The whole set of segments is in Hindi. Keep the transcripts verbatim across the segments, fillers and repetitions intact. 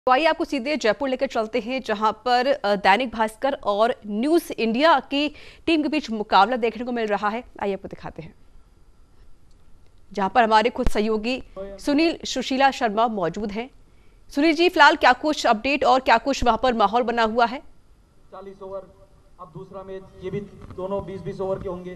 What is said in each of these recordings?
तो आइए आपको सीधे जयपुर लेकर चलते हैं, जहां पर दैनिक भास्कर और न्यूज इंडिया की टीम के बीच मुकाबला देखने को मिल रहा है। आइए आपको दिखाते हैं, जहां पर हमारे खुद सहयोगी सुनील सुशीला शर्मा मौजूद हैं। सुनील जी, फिलहाल क्या कुछ अपडेट और क्या कुछ वहां पर माहौल बना हुआ है? चालीस ओवर, अब दूसरा मैच, ये भी दोनों बीस बीस ओवर के होंगे।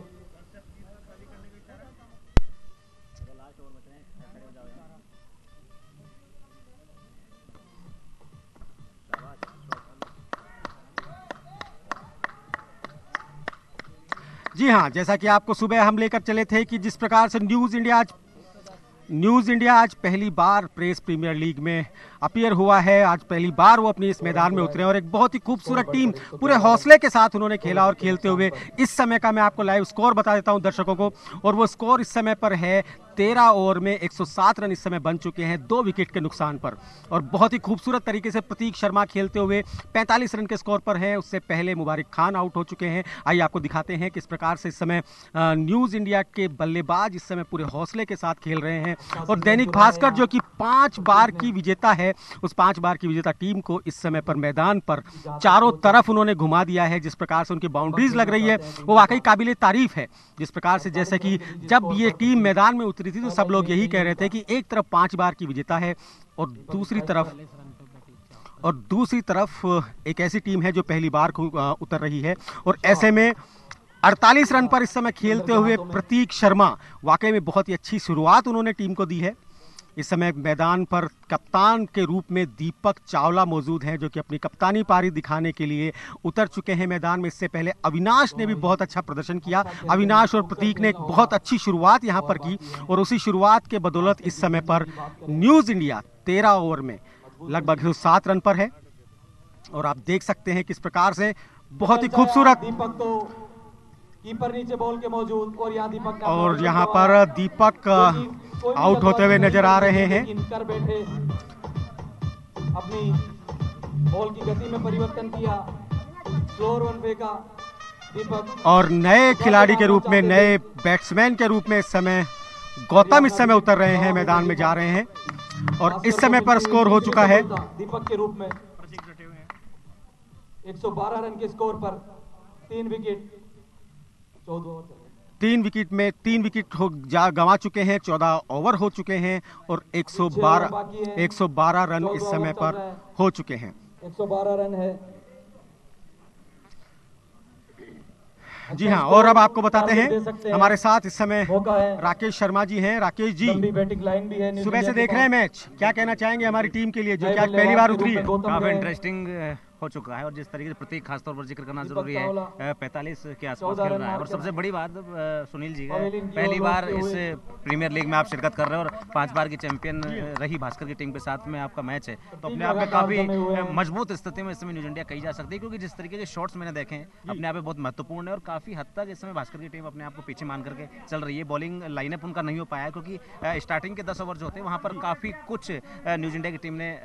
जी हाँ, जैसा कि आपको सुबह हम लेकर चले थे कि जिस प्रकार से न्यूज़ इंडिया आज न्यूज़ इंडिया आज पहली बार प्रेस प्रीमियर लीग में अपीयर हुआ है। आज पहली बार वो अपनी इस मैदान में उतरे और एक बहुत ही खूबसूरत टीम पूरे हौसले के साथ उन्होंने खेला और खेलते हुए इस समय का मैं आपको लाइव स्कोर बता देता हूं दर्शकों को, और वो स्कोर इस समय पर है तेरह ओवर में एक सौ सात रन इस समय बन चुके हैं दो विकेट के नुकसान पर। और बहुत ही खूबसूरत तरीके से प्रतीक शर्मा खेलते हुए पैंतालीस रन के स्कोर पर हैं। उससे पहले मुबारिक खान आउट हो चुके हैं। आइए आपको दिखाते हैं किस प्रकार से इस समय न्यूज़ इंडिया के बल्लेबाज इस समय पूरे हौसले के साथ खेल रहे हैं। और दैनिक भास्कर जो कि पांच बार की विजेता है, उस पांच बार की विजेता टीम को इस समय पर मैदान पर चारों तरफ उन्होंने घुमा दिया है। जिस प्रकार से उनकी बाउंड्रीज लग रही है वो वाकई काबिले तारीफ है। जिस प्रकार से जैसे कि जब ये टीम मैदान में उतरी थी तो सब लोग यही कह रहे थे कि एक तरफ पांच बार की विजेता है और दूसरी तरफ और दूसरी तरफ एक ऐसी टीम है जो पहली बार उतर रही है। और ऐसे में अड़तालीस रन पर इस समय खेलते हुए प्रतीक शर्मा वाकई में बहुत ही अच्छी शुरुआत उन्होंने टीम को दी है। इस समय मैदान पर कप्तान के रूप में दीपक चावला मौजूद हैं, जो कि अपनी कप्तानी पारी दिखाने के लिए उतर चुके हैं मैदान में। इससे पहले अविनाश ने भी बहुत अच्छा प्रदर्शन किया। अविनाश और प्रतीक ने एक बहुत अच्छी शुरुआत यहां पर की और उसी शुरुआत के बदौलत इस समय पर न्यूज़ इंडिया तेरह ओवर में लगभग एक सौ सात रन पर है। और आप देख सकते हैं किस प्रकार से बहुत ही खूबसूरत कीपर नीचे बॉल के मौजूद और यहाँ दीपक और यहाँ पर दीपक आउट होते हुए नजर आ रहे हैं। कर बैठे, अपनी बॉल की गति में परिवर्तन किया, स्लोअर वन फेंका दीपक। और नए खिलाड़ी के रूप में, नए बैट्समैन के रूप में इस समय गौतम इस समय उतर रहे हैं, मैदान में जा रहे हैं। और इस समय पर स्कोर हो चुका है दीपक के रूप में एक सौ बारह रन के स्कोर पर तीन विकेट तीन विकेट में तीन विकेट हो जा गंवा चुके हैं। चौदह ओवर हो चुके हैं और एक सौ बारह एक सौ बारह रन इस समय पर हो चुके हैं। एक सौ बारह रन है। जी हाँ, और अब आपको बताते हैं हमारे साथ इस समय राकेश शर्मा जी हैं। राकेश जी, बैटिंग लाइन भी है, सुबह से देख रहे हैं मैच, क्या कहना चाहेंगे हमारी टीम के लिए जो कि आज पहली बार उतरी है? काफी इंटरेस्टिंग हो चुका है और जिस तरीके से प्रतीक खासतौर पर जिक्र करना जरूरी है, पैंतालीस के आसपास खेल रहा है। और सबसे बड़ी बात सुनील जी का, पहली बार इस प्रीमियर लीग में आप शिरकत कर रहे हैं और पांच बार की चैंपियन रही भास्कर की टीम के साथ में आपका मैच है, तो अपने आप में काफी मजबूत स्थिति में इस समय न्यूज़ इंडिया कही जा सकती है। क्योंकि जिस तरीके के शॉट्स मैंने देखे हैं अपने आप में बहुत महत्वपूर्ण है और काफी हद तक इस समय भास्कर की टीम अपने आप को पीछे मान करके चल रही है। बॉलिंग लाइनअप उनका नहीं हो पाया क्योंकि स्टार्टिंग के दस ओवर जो होते हैं वहां पर काफी कुछ न्यूज़ इंडिया की टीम ने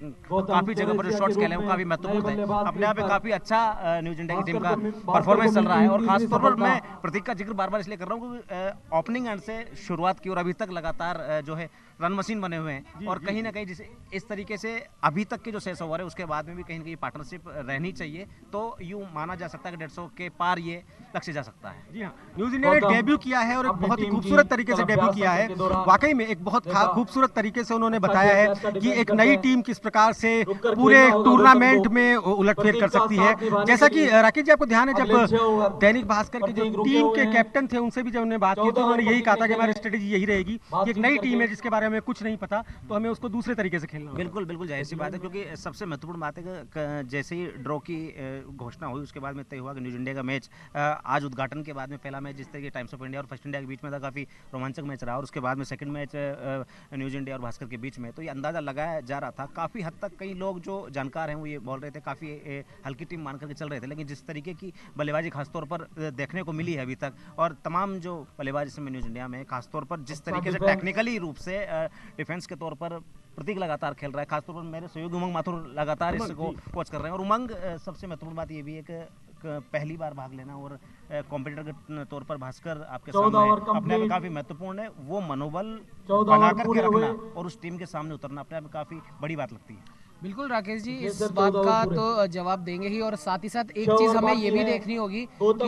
काफी जगह पर जो शॉट्स खेले हैं वो काफी महत्वपूर्ण है। अपने आप में काफी अच्छा न्यूज़ इंडिया की टीम का परफॉर्मेंस चल रहा है। और खासतौर पर मैं प्रतीक का जिक्र बार बार इसलिए कर रहा हूँ क्योंकि ओपनिंग एंड से शुरुआत की और अभी तक लगातार जो है रन मशीन बने हुए हैं। और कहीं ना कहीं जिसे इस तरीके से अभी तक के जो शेष ओवर है उसके बाद में भी कहीं ना कहीं पार्टनरशिप रहनी चाहिए, तो यूं माना जा सकता है कि डेढ़ सौ के पार ये लक्ष्य जा सकता है। जी हाँ, न्यूज़ इंडिया ने डेब्यू किया है और एक बहुत ही खूबसूरत तरीके से डेब्यू किया है। वाकई में एक बहुत खूबसूरत तरीके से उन्होंने बताया है कि एक नई टीम किस प्रकार से पूरे टूर्नामेंट में उलटफेर कर सकती है। जैसा कि राकेश जी आपको ध्यान है, जब दैनिक भास्कर के जो टीम के कैप्टन थे उनसे भी जब उन्होंने बात की तो उन्होंने यही कहा था कि हमारी स्ट्रेटेजी यही रहेगी कि एक नई टीम है जिसके बारे में कुछ नहीं पता, तो हमें उसको दूसरे तरीके से खेलना। बिल्कुल बिल्कुल जाहिर सी बात है, क्योंकि सबसे महत्वपूर्ण बात है कि जैसे ही ड्रॉ की घोषणा हुई उसके बाद में तय हुआ कि न्यूज़ इंडिया का मैच आज उद्घाटन के बाद में पहला मैच जिस तरीके टाइम्स ऑफ इंडिया और फर्स्ट इंडिया के बीच में था, काफी रोमांचक मैच रहा। और उसके बाद में सेकंड मैच न्यूज़ इंडिया और भास्कर के बीच में, तो ये अंदाजा लगाया जा रहा था। काफी हद तक कई लोग जो जानकार हैं वो ये बोल रहे थे काफी हल्की टीम मान करके चल रहे थे, लेकिन जिस तरीके की बल्लेबाजी खासतौर पर देखने को मिली है अभी तक, और तमाम जो बल्लेबाज इसमें न्यूज़ इंडिया में खासतौर पर जिस तरीके से टेक्निकली रूप से डिफेंस के तौर पर प्रतीक लगातार खेल रहा है, खासतौर पर मेरे सहयोगी उमंग माथुर लगातार इसको कोच कर रहे हैं। और उमंग सबसे महत्वपूर्ण बात ये भी है कि पहली बार भाग लेना और कॉम्पिटिटर के तौर पर भास्कर आपके सामने अपने आप में काफी महत्वपूर्ण है। वो मनोबल बना करके रखना और उस टीम के सामने उतरना अपने आप में काफी बड़ी बात लगती है। बिल्कुल राकेश जी, इस बात का तो जवाब देंगे ही, और साथ ही साथ एक चीज हमें ये भी देखनी होगी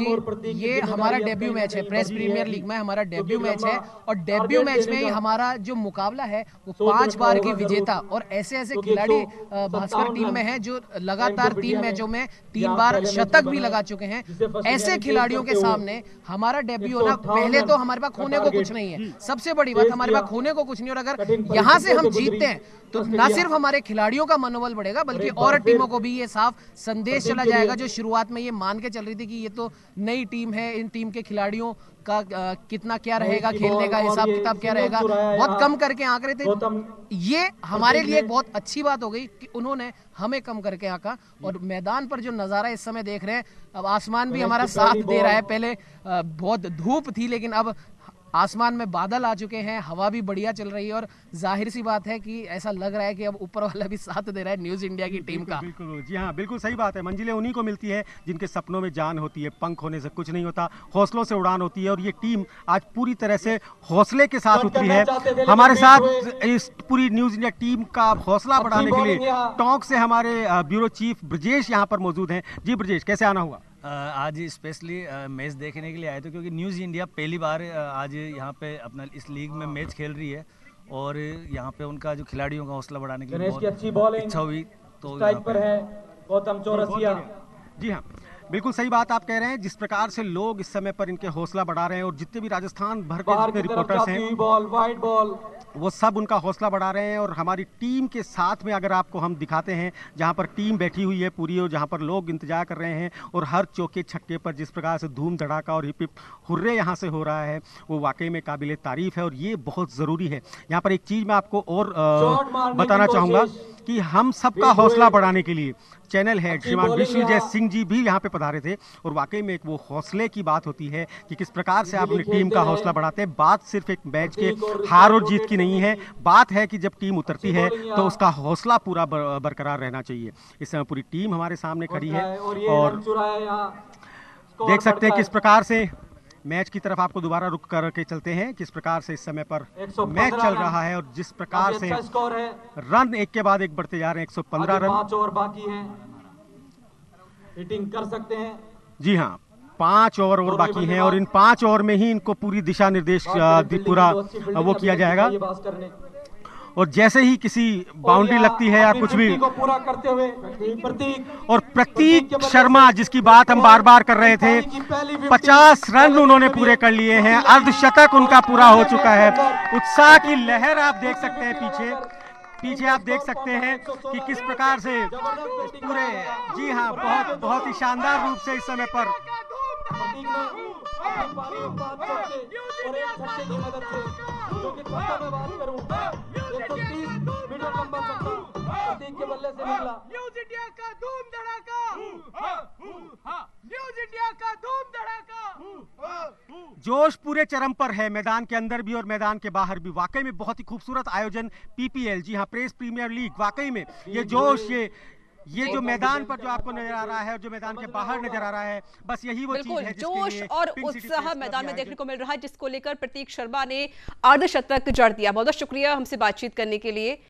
कि ये हमारा डेब्यू मैच है प्रेस प्रीमियर लीग में, हमारा डेब्यू मैच है, और डेब्यू मैच में ही हमारा जो मुकाबला है वो पांच बार की विजेता और ऐसे ऐसे खिलाड़ी भास्कर टीम में हैं जो लगातार तीन मैचों में तीन बार शतक भी लगा चुके हैं। ऐसे खिलाड़ियों के सामने हमारा डेब्यू होना, पहले तो हमारे पास खोने को कुछ नहीं है, सबसे बड़ी बात हमारे पास खोने को कुछ नहीं, और अगर यहाँ से हम जीतते हैं तो न सिर्फ हमारे खिलाड़ियों का मनोबल बढ़ेगा बल्कि और टीमों को भी ये साफ संदेश चला जाएगा जो शुरुआत में ये मान के चल रही थी कि ये तो नई टीम है, इन टीम के खिलाड़ियों का आ, कितना क्या रहेगा, खेलने का हिसाब किताब क्या रहेगा, बहुत कम करके आंक रहे थे। ये हमारे लिए एक बहुत अच्छी बात हो गई कि उन्होंने हमें कम करके आंका, और मैदान पर जो नजारा इस समय देख रहे हैं, अब आसमान भी हमारा साथ दे रहा है। पहले आ, बहुत धूप थी लेकिन अब आसमान में बादल आ चुके हैं, हवा भी बढ़िया चल रही है, और जाहिर सी बात है कि ऐसा लग रहा है कि अब ऊपर वाला भी साथ दे रहा है न्यूज़ इंडिया की टीम का। बिल्कुल जी हाँ, बिल्कुल सही बात है। मंजिलें उन्हीं को मिलती है जिनके सपनों में जान होती है, पंख होने से कुछ नहीं होता, हौसलों से उड़ान होती है, और ये टीम आज पूरी तरह से हौसले के साथ उतरी है। हमारे साथ इस पूरी न्यूज़ इंडिया टीम का हौसला बढ़ाने के लिए टोंक से हमारे ब्यूरो चीफ ब्रजेश यहाँ पर मौजूद हैं। जी ब्रजेश, कैसे आना हुआ? आज स्पेशली मैच देखने के लिए आए थे क्योंकि न्यूज़ इंडिया पहली बार आज यहाँ पे अपना इस लीग में मैच खेल रही है, और यहाँ पे उनका जो खिलाड़ियों का हौसला बढ़ाने की बहुत अच्छी बॉलिंग इच्छा हुई तो स्ट्राइक पर है गौतम चौरसिया। जी हाँ, बिल्कुल सही बात आप कह रहे हैं। जिस प्रकार से लोग इस समय पर इनके हौसला बढ़ा रहे हैं, और जितने भी राजस्थान भर के जितने रिपोर्टर्स हैं, बॉल वाइड बॉल, वो सब उनका हौसला बढ़ा रहे हैं। और हमारी टीम के साथ में अगर आपको हम दिखाते हैं, जहां पर टीम बैठी हुई है पूरी, और जहां पर लोग इंतजार कर रहे हैं, और हर चौके छक्के पर जिस प्रकार से धूम धड़ाका और हिप हिप हुर्रे यहाँ से हो रहा है, वो वाकई में काबिले तारीफ है, और ये बहुत ज़रूरी है। यहाँ पर एक चीज़ मैं आपको और आ, बताना चाहूँगा कि हम सबका हौसला बढ़ाने के लिए चैनल हेड श्रीमान विश्वजीत सिंह जी भी यहाँ पे पधारे थे, और वाकई में एक वो हौसले की बात होती है कि किस प्रकार से आप अपनी टीम का हौसला बढ़ाते हैं। बात सिर्फ एक मैच के हार और जीत की नहीं है, बात है कि जब टीम उतरती है तो उसका हौसला पूरा बरकरार रहना चाहिए। इस समय पूरी टीम हमारे सामने खड़ी है, और देख सकते हैं किस प्रकार से मैच की तरफ आपको दोबारा रुक करके चलते हैं, किस प्रकार से इस समय पर मैच चल रहा है, और जिस प्रकार से रन एक के बाद एक बढ़ते जा रहे हैं। एक सौ पंद्रह रन पांच ओवर बाकी हैं, हिटिंग कर सकते हैं। जी हाँ, पांच ओवर और बाकी हैं, और इन पांच ओवर में ही इनको पूरी दिशा निर्देश पूरा वो किया जाएगा, और जैसे ही किसी बाउंड्री लगती है या कुछ भी, पूरा करते हुए प्रतीक और प्रतीक शर्मा जिसकी बात हम बार बार कर रहे थे, पचास रन उन्होंने पूरे कर लिए हैं, अर्धशतक उनका पूरा हो चुका है। उत्साह की लहर आप देख सकते हैं पीछे पीछे आप देख सकते हैं कि किस प्रकार से पूरे, जी हाँ, बहुत बहुत ही शानदार रूप से इस समय पर के बल्ले से निकला। न्यूज़ इंडिया का धूम धड़ाका, न्यूज़ इंडिया का धूम धड़ाका। जोश पूरे चरम पर है, मैदान के अंदर भी और मैदान के बाहर भी। वाकई में बहुत ही खूबसूरत आयोजन पीपीएल, जी हाँ, प्रेस प्रीमियर लीग। वाकई में ये जोश, ये ये जो मैदान पर जो आपको नजर आ रहा है और जो मैदान के बाहर नजर आ रहा है, बस यही वो चीज है जोश और उत्साह मैदान में देखने को मिल रहा है, जिसको लेकर प्रतीक शर्मा ने अर्धशतक जड़ दिया। बहुत बहुत शुक्रिया हमसे बातचीत करने के लिए।